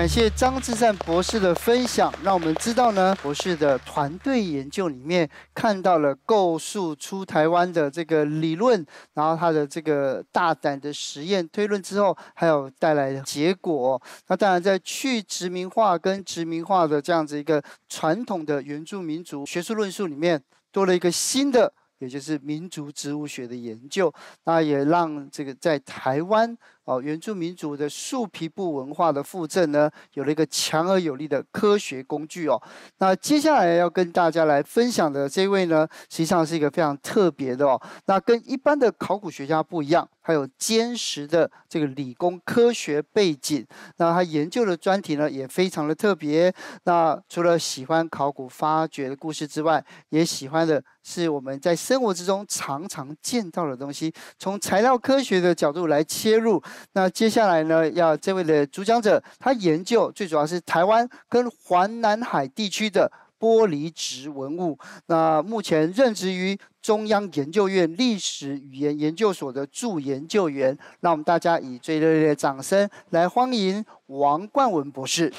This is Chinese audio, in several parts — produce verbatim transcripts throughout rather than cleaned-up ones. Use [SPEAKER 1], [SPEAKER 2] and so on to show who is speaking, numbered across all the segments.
[SPEAKER 1] 感谢张志善博士的分享，让我们知道呢，博士的团队研究里面看到了构树出台湾的这个理论，然后他的这个大胆的实验推论之后，还有带来的结果。那当然，在去殖民化跟殖民化的这样子一个传统的原住民族学术论述里面，多了一个新的，也就是民族植物学的研究。那也让这个在台湾哦，原住民族的树皮部文化的复振呢，有了一个强而有力的科学工具哦。那接下来要跟大家来分享的这位呢，实际上是一个非常特别的哦。那跟一般的考古学家不一样，还有坚实的这个理工科学背景。那他研究的专题呢，也非常的特别。那除了喜欢考古发掘的故事之外，也喜欢的是我们在生活之中常常见到的东西，从材料科学的角度来切入。那接下来呢，要这位的主讲者，他研究最主要是台湾跟环南海地区的玻璃质文物。那目前任职于中央研究院历史语言研究所的助研究员。让我们大家以最热烈的掌声来欢迎王冠文博士。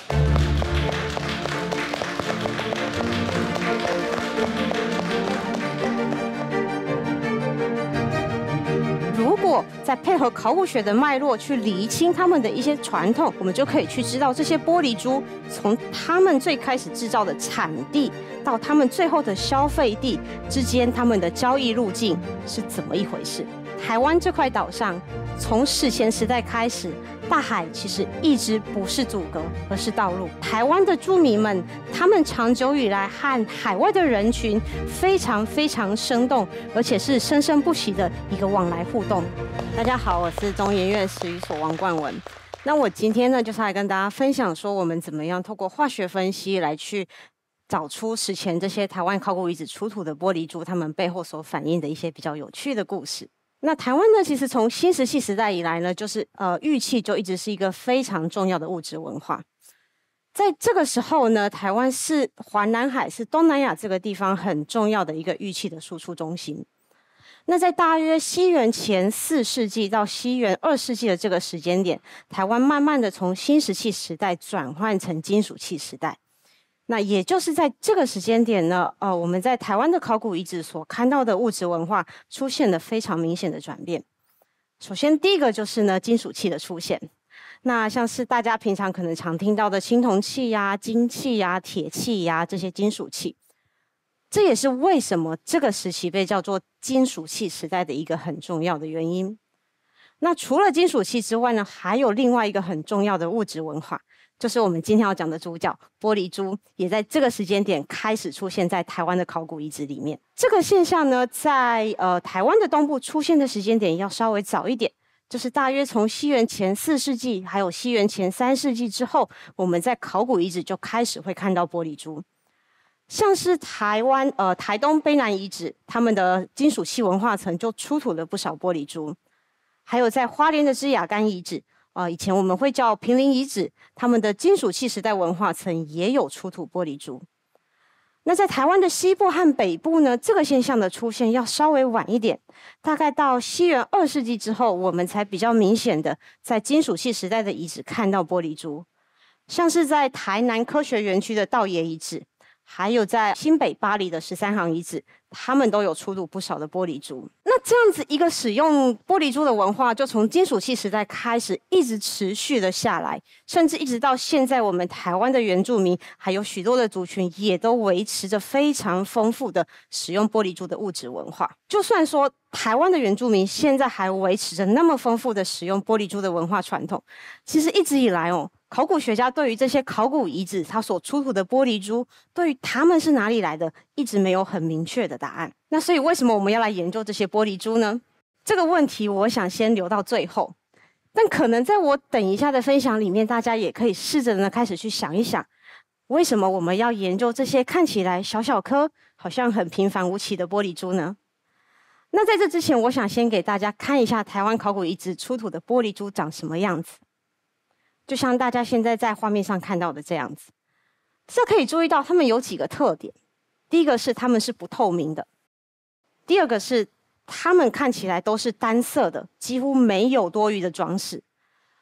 [SPEAKER 2] 如果再配合考古学的脉络去厘清他们的一些传统，我们就可以去知道这些玻璃珠从他们最开始制造的产地到他们最后的消费地之间，他们的交易路径是怎么一回事。台湾这块岛上，从史前时代开始，大海其实一直不是阻隔，而是道路。台湾的住民们，他们长久以来和海外的人群非常非常生动，而且是生生不息的一个往来互动。大家好，我是中研院史语所王冠文。那我今天呢，就是来跟大家分享说，我们怎么样透过化学分析来去找出史前这些台湾考古遗址出土的玻璃珠，它们背后所反映的一些比较有趣的故事。那台湾呢，其实从新石器时代以来呢，就是呃玉器就一直是一个非常重要的物质文化。在这个时候呢，台湾是环南海，是东南亚这个地方很重要的一个玉器的输出中心。那在大约西元前四世纪到西元二世纪的这个时间点，台湾慢慢的从新石器时代转换成金属器时代。那也就是在这个时间点呢，呃，我们在台湾的考古遗址所看到的物质文化出现了非常明显的转变。首先，第一个就是呢，金属器的出现。那像是大家平常可能常听到的青铜器呀、金器呀、铁器呀这些金属器，这也是为什么这个时期被叫做金属器时代的一个很重要的原因。那除了金属器之外呢，还有另外一个很重要的物质文化。就是我们今天要讲的主角玻璃珠，也在这个时间点开始出现在台湾的考古遗址里面。这个现象呢，在呃台湾的东部出现的时间点要稍微早一点，就是大约从西元前四世纪，还有西元前三世纪之后，我们在考古遗址就开始会看到玻璃珠。像是台湾呃台东卑南遗址，他们的金属器文化层就出土了不少玻璃珠，还有在花莲的芝雅干遗址。呃，以前我们会叫平林遗址，他们的金属器时代文化层也有出土玻璃珠。那在台湾的西部和北部呢，这个现象的出现要稍微晚一点，大概到西元二世纪之后，我们才比较明显的在金属器时代的遗址看到玻璃珠，像是在台南科学园区的道爷遗址，还有在新北巴黎的十三行遗址，他们都有出土不少的玻璃珠。那这样子一个使用玻璃珠的文化，就从金属器时代开始，一直持续的下来，甚至一直到现在，我们台湾的原住民还有许多的族群，也都维持着非常丰富的使用玻璃珠的物质文化。就算说台湾的原住民现在还维持着那么丰富的使用玻璃珠的文化传统，其实一直以来哦，考古学家对于这些考古遗址它所出土的玻璃珠，对于他们是哪里来的，一直没有很明确的答案。那所以为什么我们要来研究这些玻璃珠呢？这个问题我想先留到最后，但可能在我等一下的分享里面，大家也可以试着呢开始去想一想，为什么我们要研究这些看起来小小颗、好像很平凡无奇的玻璃珠呢？那在这之前，我想先给大家看一下台湾考古遗址出土的玻璃珠长什么样子。就像大家现在在画面上看到的这样子，这可以注意到它们有几个特点。第一个是它们是不透明的，第二个是它们看起来都是单色的，几乎没有多余的装饰。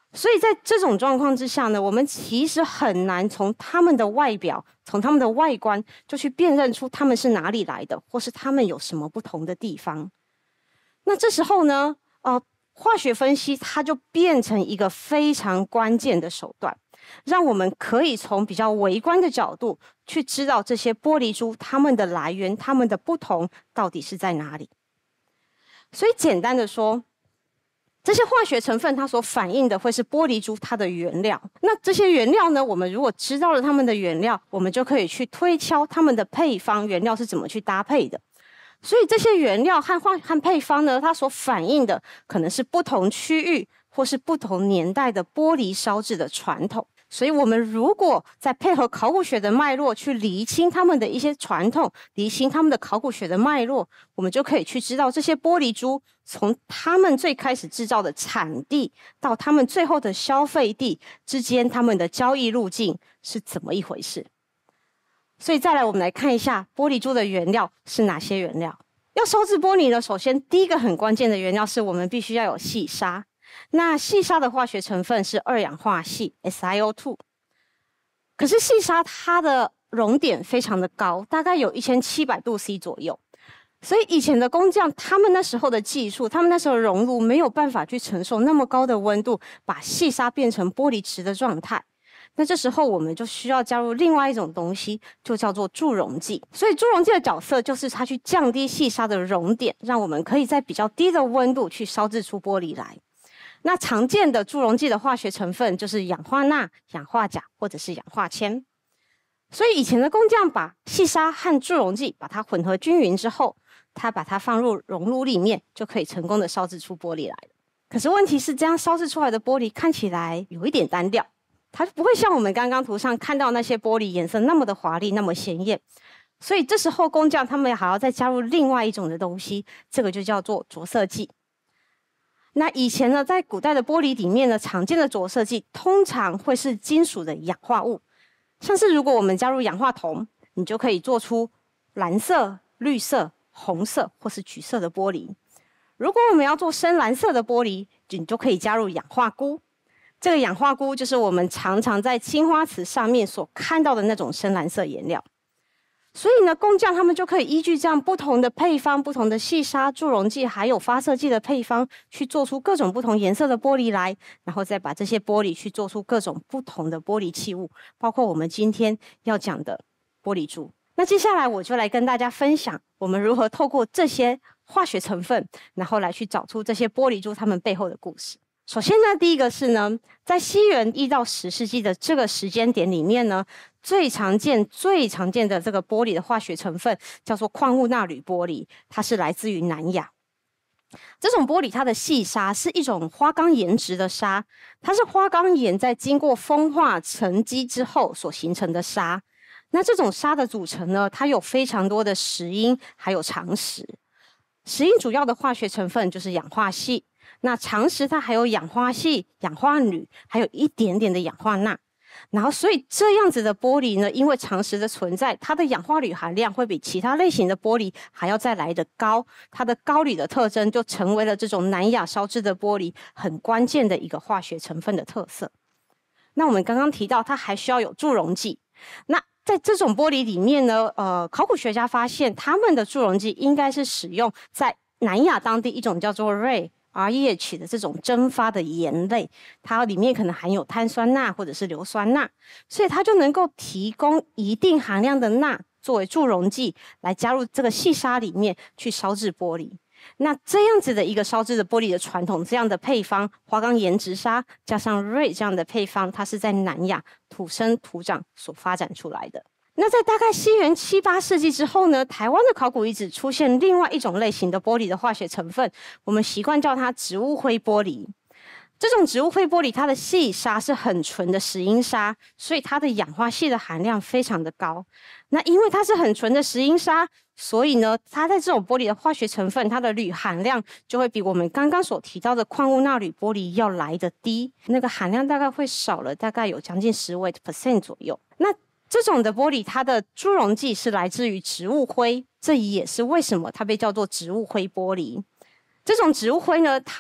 [SPEAKER 2] 所以在这种状况之下呢，我们其实很难从它们的外表、从它们的外观就去辨认出它们是哪里来的，或是它们有什么不同的地方。那这时候呢，呃，化学分析它就变成一个非常关键的手段，让我们可以从比较微观的角度去知道这些玻璃珠它们的来源、它们的不同到底是在哪里。所以简单的说，这些化学成分它所反映的会是玻璃珠它的原料。那这些原料呢，我们如果知道了它们的原料，我们就可以去推敲它们的配方，原料是怎么去搭配的。所以这些原料和化和配方呢，它所反映的可能是不同区域或是不同年代的玻璃烧制的传统。所以我们如果再配合考古学的脉络去厘清他们的一些传统，厘清他们的考古学的脉络，我们就可以去知道这些玻璃珠从他们最开始制造的产地到他们最后的消费地之间，他们的交易路径是怎么一回事。所以再来我们来看一下玻璃珠的原料是哪些原料。要烧制玻璃呢，首先第一个很关键的原料是我们必须要有细沙。那细沙的化学成分是二氧化硒 S I O 二， 可是细沙它的熔点非常的高，大概有一千七百度 C 左右，所以以前的工匠他们那时候的技术，他们那时候的熔炉没有办法去承受那么高的温度，把细沙变成玻璃池的状态。那这时候我们就需要加入另外一种东西，就叫做助溶剂。所以助溶剂的角色就是它去降低细沙的熔点，让我们可以在比较低的温度去烧制出玻璃来。那常见的助溶剂的化学成分就是氧化钠、氧化钾或者是氧化铅。所以以前的工匠把细沙和助溶剂把它混合均匀之后，他把它放入熔炉里面，就可以成功的烧制出玻璃来了。可是问题是，这样烧制出来的玻璃看起来有一点单调，它不会像我们刚刚图上看到那些玻璃颜色那么的华丽、那么鲜艳。所以这时候工匠他们还要再加入另外一种的东西，这个就叫做着色剂。那以前呢，在古代的玻璃里面呢，常见的着色剂通常会是金属的氧化物，像是如果我们加入氧化铜，你就可以做出蓝色、绿色、红色或是橘色的玻璃。如果我们要做深蓝色的玻璃，你就可以加入氧化钴。这个氧化钴就是我们常常在青花瓷上面所看到的那种深蓝色颜料。所以呢，工匠他们就可以依据这样不同的配方、不同的细沙、助溶剂还有发色剂的配方，去做出各种不同颜色的玻璃来，然后再把这些玻璃去做出各种不同的玻璃器物，包括我们今天要讲的玻璃珠。那接下来我就来跟大家分享，我们如何透过这些化学成分，然后来去找出这些玻璃珠它们背后的故事。首先呢，第一个是呢，在西元一到十世纪的这个时间点里面呢，最常见、最常见的这个玻璃的化学成分叫做矿物钠铝玻璃，它是来自于南亚。这种玻璃它的细沙是一种花岗岩质的沙，它是花岗岩在经过风化沉积之后所形成的沙。那这种沙的组成呢，它有非常多的石英，还有长石。石英主要的化学成分就是氧化硒。那长石它还有氧化硒、氧化铝，还有一点点的氧化钠。然后，所以这样子的玻璃呢，因为长石的存在，它的氧化铝含量会比其他类型的玻璃还要再来得高。它的高铝的特征就成为了这种南亚烧制的玻璃很关键的一个化学成分的特色。那我们刚刚提到，它还需要有助溶剂。那在这种玻璃里面呢，呃，考古学家发现，他们的助溶剂应该是使用在南亚当地一种叫做 R E H 的这种蒸发的盐类，它里面可能含有碳酸钠或者是硫酸钠，所以它就能够提供一定含量的钠作为助溶剂来加入这个细沙里面去烧制玻璃。那这样子的一个烧制的玻璃的传统，这样的配方花岗岩质沙加上銳这样的配方，它是在南亚土生土长所发展出来的。那在大概西元七八世纪之后呢，台湾的考古遗址出现另外一种类型的玻璃的化学成分，我们习惯叫它植物灰玻璃。这种植物灰玻璃，它的细沙是很纯的石英砂，所以它的氧化硒的含量非常的高。那因为它是很纯的石英砂，所以呢，它在这种玻璃的化学成分，它的铝含量就会比我们刚刚所提到的矿物钠铝玻璃要来得低，那个含量大概会少了大概有将近十 percent 左右。那这种的玻璃，它的助溶剂是来自于植物灰，这也是为什么它被叫做植物灰玻璃。这种植物灰呢，它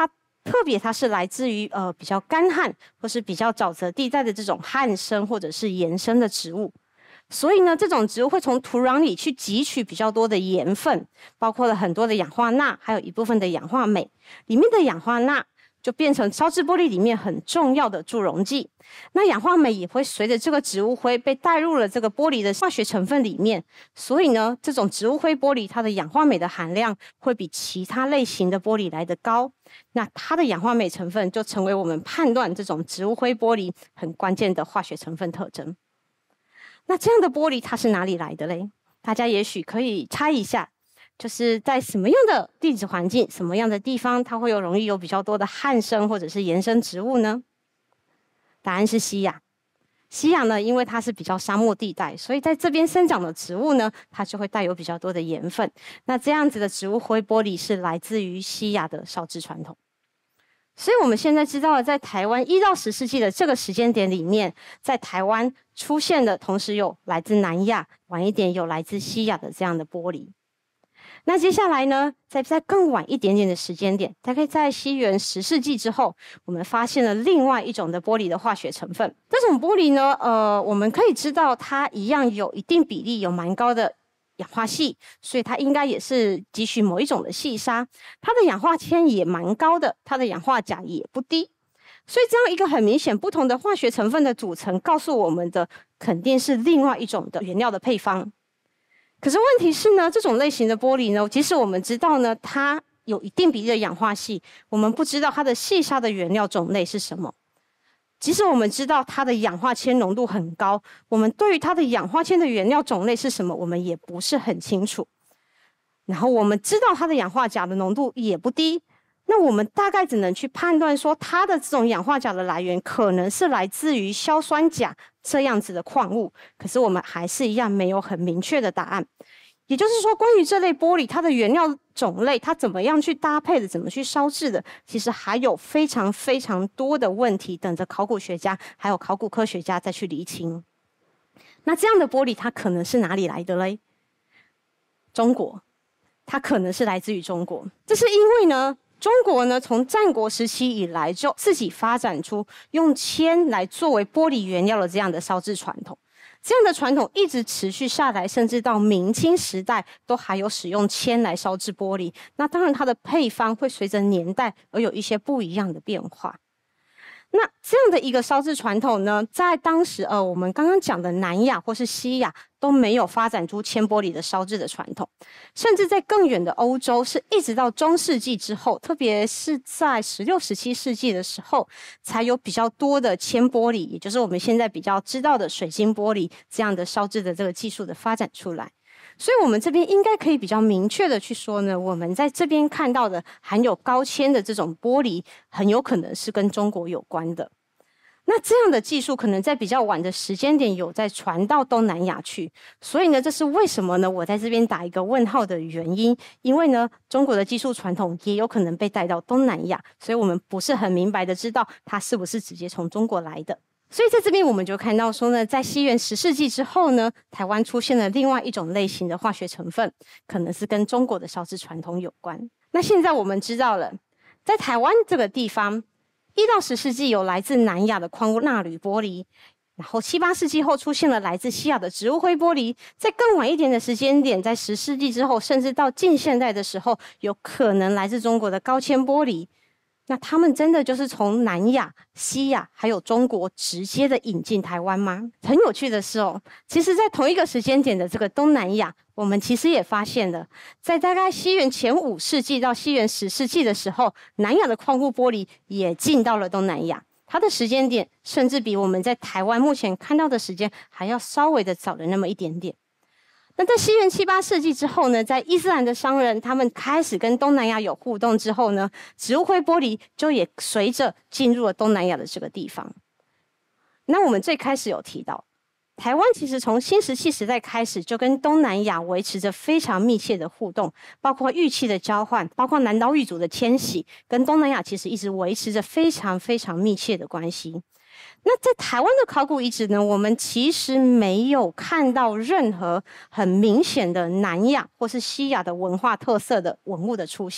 [SPEAKER 2] 特别它是来自于呃比较干旱或是比较沼泽地带的这种旱生或者是盐生的植物。所以呢，这种植物会从土壤里去汲取比较多的盐分，包括了很多的氧化钠，还有一部分的氧化镁。里面的氧化钠就变成烧制玻璃里面很重要的助溶剂，那氧化镁也会随着这个植物灰被带入了这个玻璃的化学成分里面。所以呢，这种植物灰玻璃它的氧化镁的含量会比其他类型的玻璃来得高，那它的氧化镁成分就成为我们判断这种植物灰玻璃很关键的化学成分特征。那这样的玻璃它是哪里来的嘞？大家也许可以猜一下，就是在什么样的地质环境、什么样的地方，它会有容易有比较多的旱生或者是盐生植物呢？答案是西亚。西亚呢，因为它是比较沙漠地带，所以在这边生长的植物呢，它就会带有比较多的盐分。那这样子的植物灰玻璃是来自于西亚的烧制传统。所以我们现在知道了，在台湾一到十世纪的这个时间点里面，在台湾出现的同时有来自南亚，晚一点有来自西亚的这样的玻璃。那接下来呢，在在更晚一点点的时间点，大概在西元十世纪之后，我们发现了另外一种的玻璃的化学成分。这种玻璃呢，呃，我们可以知道它一样有一定比例有蛮高的氧化系，所以它应该也是汲取某一种的细沙，它的氧化铅也蛮高的，它的氧化钾也不低。所以这样一个很明显不同的化学成分的组成，告诉我们的肯定是另外一种的原料的配方。可是问题是呢，这种类型的玻璃呢，即使我们知道呢，它有一定比例的氧化系，我们不知道它的细沙的原料种类是什么。即使我们知道它的氧化铅浓度很高，我们对于它的氧化铅的原料种类是什么，我们也不是很清楚。然后我们知道它的氧化钾的浓度也不低，那我们大概只能去判断说，它的这种氧化钾的来源可能是来自于硝酸钾这样子的矿物，可是我们还是一样没有很明确的答案。也就是说，关于这类玻璃，它的原料种类，它怎么样去搭配的，怎么去烧制的，其实还有非常非常多的问题等着考古学家还有考古科学家再去厘清。那这样的玻璃，它可能是哪里来的嘞？中国，它可能是来自于中国。这是因为呢，中国呢从战国时期以来就自己发展出用铅来作为玻璃原料的这样的烧制传统。这样的传统一直持续下来，甚至到明清时代都还有使用铅来烧制玻璃。那当然它的配方会随着年代而有一些不一样的变化。那这样的一个烧制传统呢，在当时呃我们刚刚讲的南亚或是西亚都没有发展出铅玻璃的烧制的传统，甚至在更远的欧洲，是一直到中世纪之后，特别是在十六、十七世纪的时候，才有比较多的铅玻璃，也就是我们现在比较知道的水晶玻璃这样的烧制的这个技术的发展出来。所以我们这边应该可以比较明确的去说呢，我们在这边看到的含有高铅的这种玻璃，很有可能是跟中国有关的。那这样的技术可能在比较晚的时间点有在传到东南亚去，所以呢，这是为什么呢？我在这边打一个问号的原因，因为呢，中国的技术传统也有可能被带到东南亚，所以我们不是很明白的知道它是不是直接从中国来的。所以在这边我们就看到说呢，在西元十世纪之后呢，台湾出现了另外一种类型的化学成分，可能是跟中国的烧制传统有关。那现在我们知道了，在台湾这个地方，一到十世纪有来自南亚的矿物钠铝玻璃，然后七八世纪后出现了来自西亚的植物灰玻璃，在更晚一点的时间点，在十世纪之后，甚至到近现代的时候，有可能来自中国的高铅玻璃。那他们真的就是从南亚、西亚还有中国直接的引进台湾吗？很有趣的是哦，其实在同一个时间点的这个东南亚，我们其实也发现了，在大概西元前五世纪到西元十世纪的时候，南亚的矿物玻璃也进到了东南亚。它的时间点甚至比我们在台湾目前看到的时间还要稍微的早了那么一点点。那在西元七八世纪之后呢，在伊斯兰的商人他们开始跟东南亚有互动之后呢，植物灰玻璃就也随着进入了东南亚的这个地方。那我们最开始有提到，台湾其实从新石器时代开始就跟东南亚维持着非常密切的互动，包括玉器的交换，包括南岛语族的迁徙，跟东南亚其实一直维持着非常非常密切的关系。那在台湾的考古遗址呢，我们其实没有看到任何很明显的南亚或是西亚的文化特色的文物的出现。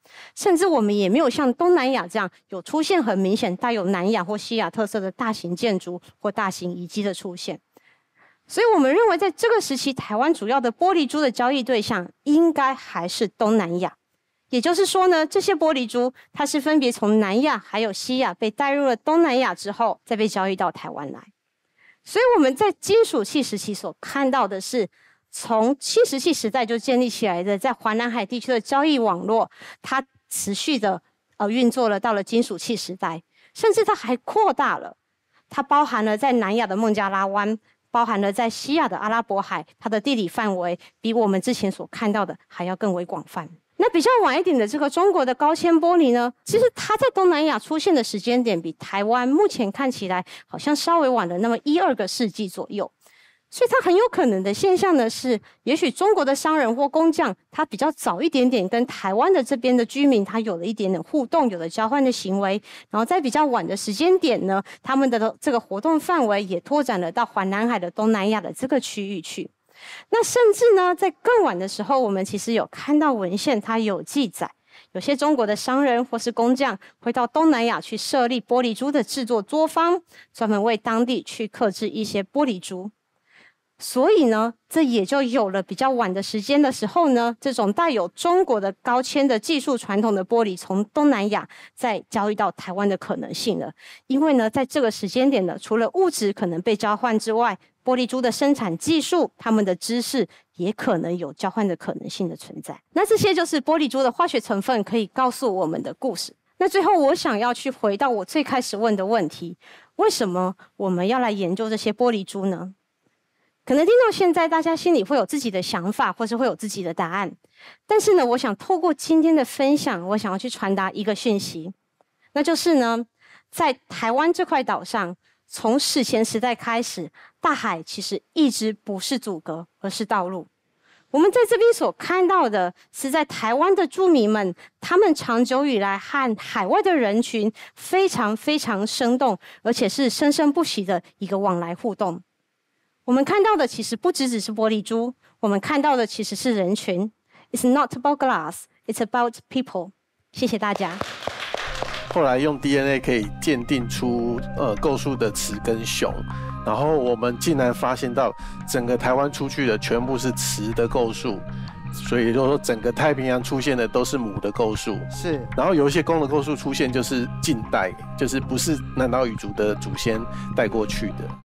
[SPEAKER 2] 甚至我们也没有像东南亚这样有出现很明显带有南亚或西亚特色的大型建筑或大型遗迹的出现。所以我们认为在这个时期，台湾主要的玻璃珠的交易对象应该还是东南亚。也就是说呢，这些玻璃珠它是分别从南亚还有西亚被带入了东南亚之后，再被交易到台湾来。所以我们在金属器时期所看到的是，从新石器时代就建立起来的在华南海地区的交易网络，它持续的呃运作了到了金属器时代，甚至它还扩大了，它包含了在南亚的孟加拉湾，包含了在西亚的阿拉伯海，它的地理范围比我们之前所看到的还要更为广泛。那比较晚一点的这个中国的高纤玻璃呢，其实它在东南亚出现的时间点比台湾目前看起来好像稍微晚了那么一二个世纪左右。所以它很有可能的现象呢是，也许中国的商人或工匠，他比较早一点点跟台湾的这边的居民，他有了一点点互动，有了交换的行为，然后在比较晚的时间点呢，他们的这个活动范围也拓展了到环南海的东南亚的这个区域去。那甚至呢，在更晚的时候，我们其实有看到文献，它有记载，有些中国的商人或是工匠会到东南亚去设立玻璃珠的制作作坊，专门为当地去刻制一些玻璃珠。所以呢，这也就有了比较晚的时间的时候呢，这种带有中国的高纤的技术传统的玻璃从东南亚再交易到台湾的可能性了。因为呢，在这个时间点呢，除了物质可能被交换之外，玻璃珠的生产技术，他们的知识也可能有交换的可能性的存在。那这些就是玻璃珠的化学成分可以告诉我们的故事。那最后我想要去回到我最开始问的问题，为什么我们要来研究这些玻璃珠呢？可能听到现在，大家心里会有自己的想法，或是会有自己的答案。但是呢，我想透过今天的分享，我想要去传达一个讯息，那就是呢，在台湾这块岛上，从史前时代开始，大海其实一直不是阻隔，而是道路。我们在这边所看到的是，在台湾的住民们，他们长久以来和海外的人群非常非常生动，而且是生生不息的一个往来互动。我们看到的其实不只只是玻璃珠，我们看到的其实是人群。It's not about glass, it's about people. 谢谢大家。
[SPEAKER 3] 后来用 D N A 可以鉴定出呃构树的雌跟雄，然后我们竟然发现到整个台湾出去的全部是雌的构树，所以也就是说整个太平洋出现的都是母的构树。
[SPEAKER 1] 是，
[SPEAKER 3] 然后有一些公的构树出现就是近代，就是不是南岛语族的祖先带过去的。